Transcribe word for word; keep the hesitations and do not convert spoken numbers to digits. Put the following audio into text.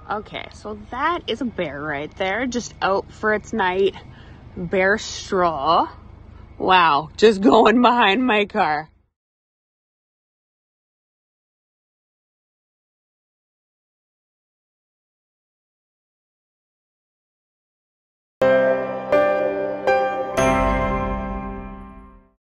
Okay, so that is a bear right there, just out for its night bear stroll. Wow, just going behind my car.